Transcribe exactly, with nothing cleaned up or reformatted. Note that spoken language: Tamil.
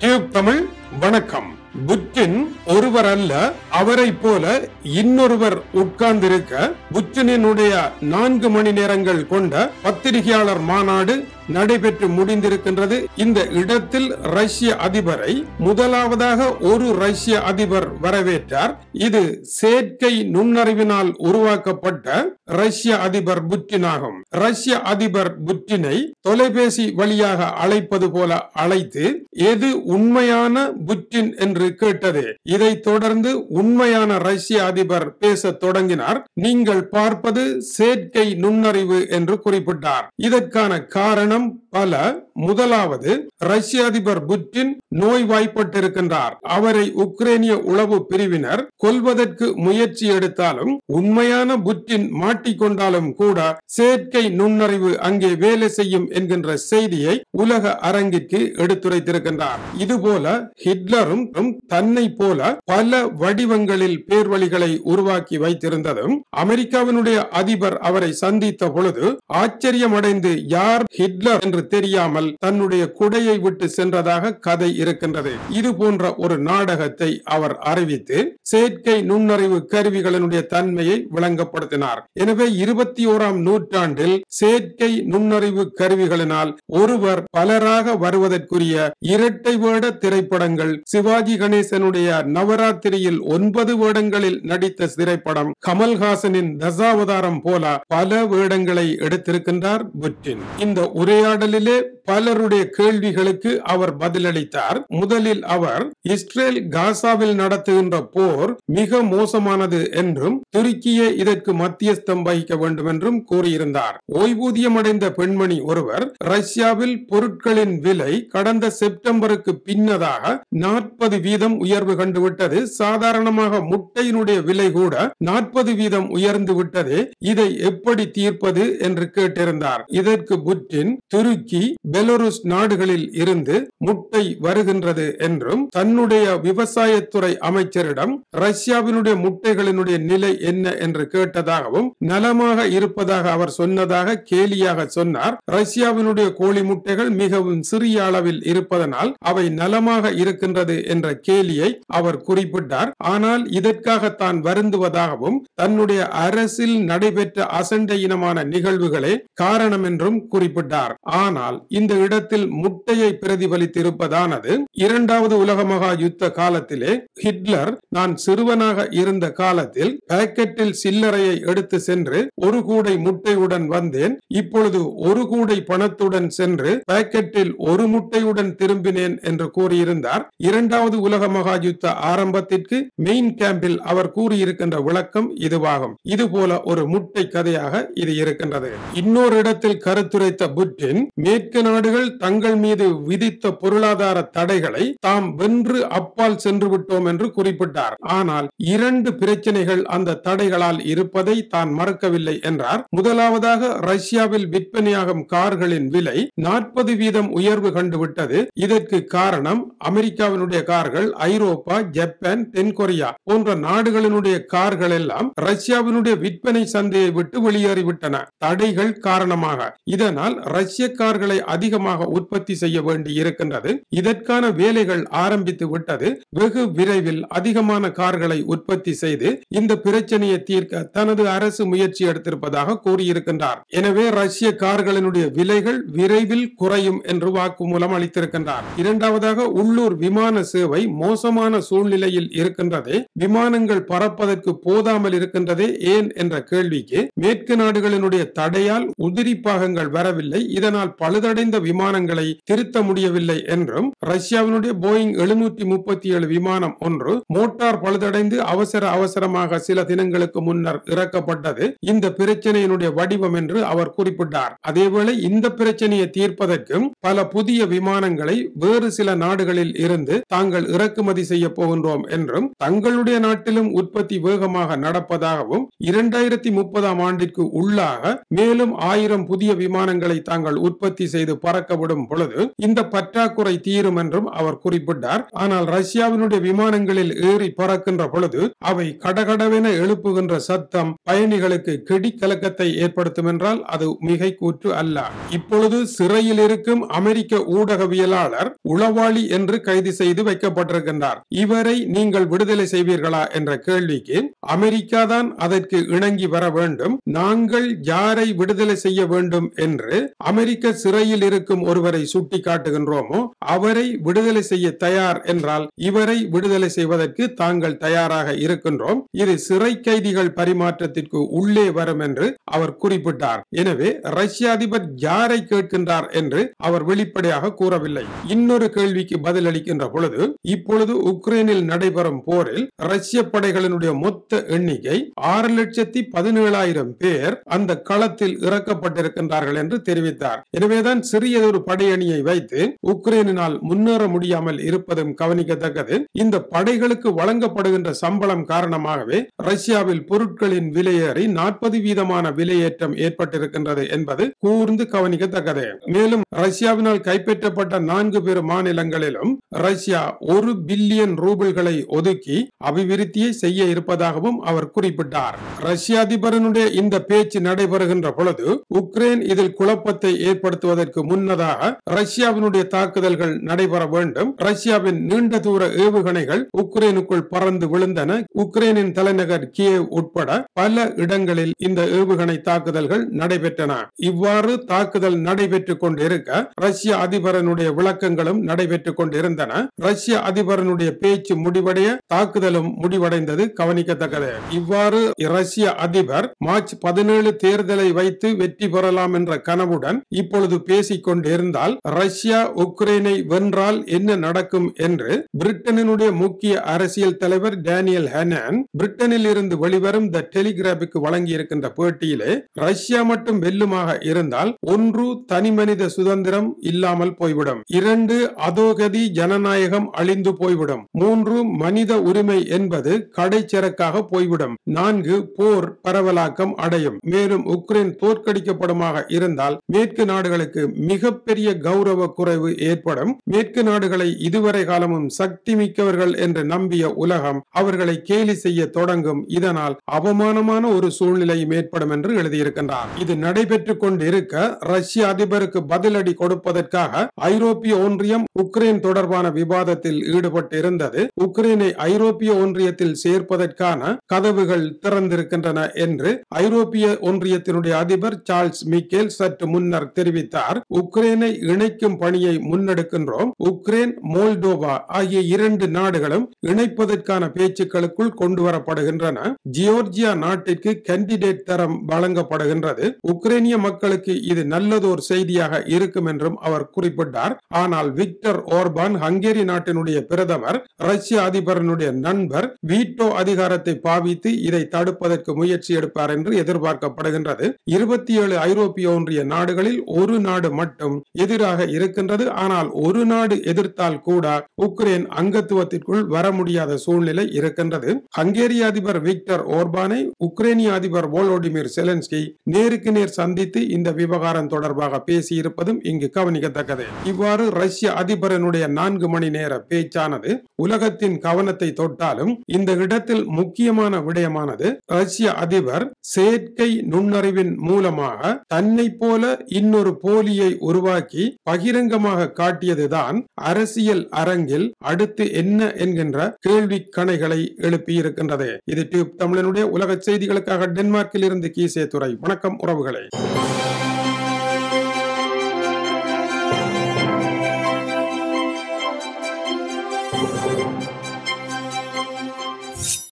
டியூப் தமிழ் வணக்கம். புட்டின் ஒருவர் அல்ல, அவரை போல இன்னொருவர் உட்கார்ந்திருக்க புட்டினுடைய நான்கு மணி நேரங்கள் கொண்ட பத்திரிகையாளர் மாநாடு நடைபெற்று முடிந்திருக்கின்றது. இந்த இடத்தில் ரஷ்ய அதிபரை முதலாவதாக ஒரு ரஷ்ய அதிபர் வரவேற்றார். இது செயற்கை நுண்ணறிவினால் உருவாக்கப்பட்ட ரஷ்ய அதிபர் புட்டின் ஆகும். ரஷ்ய அதிபர் புட்டினை தொலைபேசி வழியாக அழைப்பது போல அழைத்து எது உண்மையான புட்டின் என்று கேட்டது. இதை தொடர்ந்து உண்மையான ரஷ்ய அதிபர் பேச தொடங்கினார். நீங்கள் பார்ப்பது செயற்கை நுண்ணறிவு என்று குறிப்பிட்டார். இதற்கான காரணம் பல. முதலாவது, ரஷ்ய அதிபர் புட்டின் நோய்வாய்ப்பட்டிருக்கின்றார். அவரை உக்ரைனிய உளவு பிரிவினர் கொல்வதற்கு முயற்சி எடுத்தாலும் உண்மையான புட்டின் மாட்டிக்கொண்டாலும் கூட செயற்கை நுண்ணறிவு அங்கே வேலை செய்யும் என்கின்ற செய்தியை உலக அரங்கிற்கு எடுத்துரைத்திருக்கின்றார். இதுபோல ஹிட்லரும் தன்னை போல பல வடிவங்களில் பேர்வழிகளை உருவாக்கி வைத்திருந்ததும் அமெரிக்காவினுடைய அதிபர் அவரை சந்தித்த பொழுது ஆச்சரியமடைந்து யார் ஹிட்லர் என்று தெரியாமல் தன்னுடைய குடையை விட்டு சென்றதாக கதை இருக்கின்றது. இது போன்ற ஒரு நாடகத்தை அவர் அறிவித்து செயற்கை நுண்ணறிவு கருவிகளினுடைய தன்மையை விளங்கப்படுத்தினார். எனவே இருபத்தி ஓராம் நூற்றாண்டில் செயற்கை நுண்ணறிவு கருவிகளினால் ஒருவர் பலராக வருவதற்குரிய இரட்டை வேட திரைப்படங்கள், சிவாஜி கணேசனுடைய நவராத்திரியில் ஒன்பது வேடங்களில் நடித்த திரைப்படம், கமல்ஹாசனின் தசாவதாரம் போல பல வேடங்களை எடுத்திருக்கின்றார் புட்டின். இந்த உரையாடலிலே பலருடைய கேள்விகளுக்கு அவர் பதிலளித்தார். முதலில் அவர் இஸ்ரேல் காசாவில் நடத்துகின்ற போர் மிக மோசமானது என்றும் துருக்கியே இதற்கு மத்தியஸ்தம் வகிக்க வேண்டும் என்றும் கூறியிருந்தார். ஓய்வூதியம் அடைந்த பெண்மணி ஒருவர் ரஷ்யாவில் பொருட்களின் விலை கடந்த செப்டம்பருக்கு பின்னதாக நாற்பது வீதம் உயர்வு கண்டுவிட்டது. சாதாரணமாக முட்டையினுடைய விலை கூட நாற்பது வீதம் உயர்ந்து விட்டது. இதை எப்படி தீர்ப்பது என்று கேட்டிருந்தார். இதற்கு புட்டின் துருக்கி, பெலருஸ் நாடுகளில் இருந்து முட்டை வருகின்றது என்றும் தன்னுடைய விவசாயத்துறை அமைச்சரிடம் ரஷ்யாவினுடைய முட்டைகளினுடைய நிலை என்ன என்று கேட்டதாகவும் நலமாக இருப்பதாக அவர் சொன்னதாக கேலியாக சொன்னார். ரஷ்யாவினுடைய கோழி முட்டைகள் மிகவும் சிறிய அளவில் இருப்பதனால் அவை நலமாக இருக்கின்றது என்ற கேலியை அவர் குறிப்பிட்டார். ஆனால் இதற்காக தான் வருந்துவதாகவும் தன்னுடைய அரசில் நடைபெற்ற அசண்டையினமான நிகழ்வுகளே காரணம் என்றும் குறிப்பிட்டார். ஆனால் இந்த இடத்தில் முட்டையை பிரதிபலித்திருப்பதானது இரண்டாவது உலக மகா யுத்த காலத்திலே ஹிட்லர் நான் சிறுவனாக இருந்த காலத்தில் பாக்கெட்டில் சில்லறையை எடுத்து சென்று ஒரு கூடை முட்டையுடன் வந்தேன், இப்பொழுது ஒரு கூடை பணத்துடன் சென்று பாக்கெட்டில் ஒரு முட்டையுடன் திரும்பினேன் என்று கூறியிருந்தார். இரண்டாவது உலக மகா யுத்த ஆரம்பத்திற்கு மெயின் கேம்பில் அவர் கூறியிருக்கின்ற விளக்கம் இதுவாகும். இதுபோல ஒரு முட்டை கதையாக இது இருக்கின்றது. இன்னொரு இடத்தில் கருத்துரைத்த புட்டின் மேற்கு நாடுகள் தங்கள் மீது விதித்த பொருளாதார தடைகளை தாம் வென்று அப்பால் சென்று விட்டோம் என்று குறிப்பிட்டார். ஆனால் இரண்டு பிரச்சனைகள் அந்த தடைகளால் இருப்பதை தான் மறக்கவில்லை என்றார். முதலாவதாக ரஷ்யாவில் விற்பனையாகும் கார்களின் விலை நாற்பது வீதம் உயர்வு கண்டுவிட்டது. இதற்கு காரணம் அமெரிக்காவினுடைய கார்கள் ஐரோப்பா, ஜப்பான், தென்கொரியா போன்ற நாடுகளினுடைய கார்கள் எல்லாம் ரஷ்யாவினுடைய விற்பனை சந்தையை விட்டு வெளியேறிவிட்டன தடைகள் காரணமாக. இதனால் ரஷ்ய கார்களை அதிகமாக உற்பத்தி செய்ய வேண்டி இருக்கின்றது. இதற்கான வேலைகள் ஆரம்பித்து விட்டது. வெகு விரைவில் அதிகமான கார்களை உற்பத்தி செய்து இந்த பிரச்சனையை தீர்க்க தனது அரசு முயற்சி எடுத்திருப்பதாக கூறியிருக்கின்றார். எனவே ரஷ்ய கார்களினுடைய விலைகள் விரைவில் குறையும் என்று வாக்குமூலம் அளித்திருக்கின்றார். இரண்டாவதாக உள்ளூர் விமான சேவை மோசமான சூழ்நிலையில் இருக்கின்றதே, விமானங்கள் பறப்பதற்கு போதாமல் இருக்கின்றதே ஏன் என்ற கேள்விக்கு மேற்கு நாடுகளினுடைய தடையால் உதிரி பாகங்கள் வரவில்லை, இதனால் பழுதடைந்த விமானங்களை திருத்த முடியவில்லை என்றும் ரஷ்யாவினுடைய போயிங் எழுநூற்றி முப்பத்தி ஏழு விமானம் ஒன்று மோட்டார் பழுதடைந்து அவசர அவசரமாக சில தினங்களுக்கு முன்னர் இறக்கப்பட்டது இந்த பிரச்சனையினுடைய வடிவம் என்று அவர் குறிப்பிட்டார். அதேவேளை இந்த பிரச்சனையை தீர்ப்பதற்கும் பல புதிய விமானங்களை வேறு சில நாடுகளில் இருந்து தாங்கள் இறக்குமதி செய்ய போகின்றோம் என்றும் தங்களுடைய நாட்டிலும் உற்பத்தி வேகமாக நடப்பதாகவும் இரண்டாயிரத்தி முப்பதாம் ஆண்டிற்கு உள்ளாக மேலும் ஆயிரம் புதிய விமானங்களை தாங்கள் உற்பத்தி உற்பத்தி செய்து பறக்க விடும் பொழுது இந்த பற்றாக்குறை தீரும் என்றும் அவர் குறிப்பிட்டார். ஆனால் ரஷ்யாவினுடைய விமானங்களில் ஏறி பறக்கின்ற பொழுது அவை கடகடவென எழுப்புகின்ற சத்தம் பயணிகளுக்கு கெடி கலக்கத்தை ஏற்படுத்தும் என்றால் அது மிகை கூற்று அல்ல. இப்பொழுது சிறையில் இருக்கும் அமெரிக்க ஊடகவியலாளர் உளவாளி என்று கைது செய்து வைக்கப்பட்டிருக்கின்றார். இவரை நீங்கள் விடுதலை செய்வீர்களா என்ற கேள்விக்கு அமெரிக்கா தான் அதற்கு இணங்கி வர வேண்டும், நாங்கள் யாரை விடுதலை செய்ய வேண்டும் என்று அமெரிக்க சிறையில் இருக்கும் ஒருவரை சுட்டி காட்டுகின்றோமோ அவரை விடுதலை செய்ய தயார் என்றால் இவரை விடுதலை செய்வதற்கு தாங்கள் தயாராக இருக்கின்றோம், இது சிறை கைதிகள் பரிமாற்றத்திற்கு உள்ளே வரும் என்று அவர் குறிப்பிட்டார். எனவே ரஷ்ய அதிபர் யாரை கேட்கின்றார் என்று அவர் வெளிப்படையாக கூறவில்லை. இன்னொரு கேள்விக்கு பதில் அளிக்கின்ற பொழுது இப்பொழுது உக்ரைனில் நடைபெறும் போரில் ரஷ்ய படைகளினுடைய மொத்த எண்ணிக்கை ஆறு லட்சத்தி பதினேழாயிரம் பேர் அந்த களத்தில் இறக்கப்பட்டிருக்கின்றார்கள் என்று தெரிவித்தார். எனவேதான் சிறியதொரு படையணியை வைத்து உக்ரைனினால் முன்னேற முடியாமல் இருப்பதும் கவனிக்கத்தக்கது. இந்த படைகளுக்கு வழங்கப்படுகின்ற சம்பளம் காரணமாகவே ரஷ்யாவில் பொருட்களின் விலையேறி நாற்பது வீதமான விலையேற்றம் ஏற்பட்டிருக்கின்றது என்பது கூர்ந்து கவனிக்கத்தக்கது. மேலும் ரஷ்யாவினால் கைப்பற்றப்பட்ட நான்கு பேர் மாநிலங்களிலும் ரஷ்யா ஒரு பில்லியன் ரூபிள்களை ஒதுக்கி அபிவிருத்தியை செய்ய இருப்பதாகவும் அவர் குறிப்பிட்டார். ரஷ்ய அதிபரனுடைய இந்த பேச்சு நடைபெறுகின்ற பொழுது உக்ரைன் இதில் குழப்பத்தை ஏற்படுத்துவதற்கு முன்னதாக ரஷ்யாவினுடைய தாக்குதல்கள் நடைபெற வேண்டும். ரஷ்யாவின் நீண்ட தூர ஏவுகணைகள் உக்ரைனுக்குள் பறந்து விழுந்தன. உக்ரைனின் தலைநகர் கியேவ் உட்பட பல இடங்களில் இந்த ஏவுகணை தாக்குதல்கள் நடைபெற்றன. இவ்வாறு தாக்குதல் நடைபெற்றுக் கொண்டிருக்க ரஷ்ய அதிபரனுடைய விளக்கங்களும் நடைபெற்றுக் கொண்டிருந்தன. ரஷ்ய அதிபரனுடைய பேச்சு முடிவடைய தாக்குதலும் முடிவடைந்தது கவனிக்கத்தக்கது. இவ்வாறு ரஷ்ய அதிபர் மார்ச் பதினேழு தேர்தலை வைத்து வெற்றி பெறலாம் என்ற கனவுடன் இப்பொழுது பேசிக் கொண்டிருந்தால் ரஷ்யா உக்ரைனை வென்றால் என்ன நடக்கும் என்று பிரிட்டனினுடைய முக்கிய அரசியல் தலைவர் டேனியல் ஹெனன் பிரிட்டனில் இருந்து வெளிவரும் த டெலிகிராஃபுக்கு வழங்கி இருக்கின்ற பேட்டியிலே ரஷ்யா மட்டும் வெல்லுமாக இருந்தால் ஒன்று தனிமனித சுதந்திரம் இல்லாமல் போய்விடும், இரண்டு அதோகதி ஜனநாயகம் அழிந்து போய்விடும், மூன்று மனித உரிமை என்பது கடைச்சரக்காக போய்விடும், நான்கு போர் பரவலாக்கம் அடையும், மேலும் உக்ரைன் தோற்கடிக்கப்படுமாக இருந்தால் மேற்கு நாடுகளுக்கு மிகப்பெரிய கௌரவ குறைவு ஏற்படும், மேற்கு நாடுகளை இதுவரை காலமும் சக்தி மிக்கவர்கள் என்று நம்பிய உலகம் அவர்களை கேலி செய்ய தொடங்கும், இதனால் அவமானமான ஒரு சூழ்நிலையும் ஏற்படும் என்று எழுதியிருக்கின்றார். இது நடைபெற்றுக் கொண்டிருக்க ரஷ்ய அதிபருக்கு பதிலடி கொடுப்பதற்காக ஐரோப்பிய ஒன்றியம் உக்ரைன் தொடர்பான விவாதத்தில் ஈடுபட்டு இருந்தது. உக்ரைனை ஐரோப்பிய ஒன்றியத்தில் சேர்ப்பதற்கான கதவுகள் திறந்திருக்கின்றன என்று ஐரோப்பிய ஒன்றியத்தினுடைய அதிபர் சார்ல்ஸ் மிக்கேல் சற்று முன்னர் தெரிவித்தார். உக்ரைனை இணைக்கும் பணியை முன்னெடுக்கின்றோம், உக்ரைன் மோல்டோவா ஆகிய இரண்டு நாடுகளும் இணைப்பதற்கான பேச்சுக்களுக்குள் கொண்டு வரப்படுகின்றன, ஜியோர்ஜியா நாட்டிற்கு கேண்டிடேட் தரம் வழங்கப்படுகின்றது, உக்ரைனிய மக்களுக்கு இது நல்லதோர் செய்தியாக இருக்கும் என்றும் அவர் குறிப்பிட்டார். ஆனால் விக்டர் ஓர்பான் ஹங்கேரி நாட்டினுடைய பிரதமர் ரஷ்ய அதிபரனுடைய நண்பர் வீட்டோ அதிகாரத்தை பாவித்து இதை தடுப்பதற்கு முயற்சி எடுப்பார் என்று எதிர்பார்க்கப்படுகின்றது. இருபத்தி ஏழு ஐரோப்பிய ஒன்றிய நாடுகளில் ஒரு நாடு மட்டும் எதிராக இருக்கின்றது. ஆனால் ஒரு நாடு எதிர்த்தால் கூட உக்ரைன் அங்கத்துவத்திற்குள் வர முடியாத சூழ்நிலை இருக்கின்றது. ஹங்கேரிய அதிபர் விக்டர் ஓர்பானை உக்ரைனிய அதிபர் வோலோடிமிர் செலன்ஸ்கி நேருக்கு நேர் சந்தித்து இந்த விவகாரம் தொடர்பாக பேசியிருப்பதும் இங்கு கவனிக்கத்தக்கது. இவ்வாறு ரஷ்ய அதிபரனுடைய நான்கு மணி நேர பேச்சானது உலகத்தின் கவனத்தை தொட்டாலும் இந்த இடத்தில் முக்கியமான விடயமானது ரஷ்ய அதிபர் செயற்கை நுண்ணறிவின் மூலமாக தன்னை போல இன்னொரு போலியை உருவாக்கி பகிரங்கமாக காட்டியதுதான் அரசியல் அரங்கில் அடுத்து என்ன என்கின்ற கேள்வி கணைகளை எழுப்பி இருக்கின்றது. இது டியூப் தமிழனுடைய உலக செய்திகளுக்காக டென்மார்க்கில் இருந்து கீசே துறை. வணக்கம் உறவுகளே.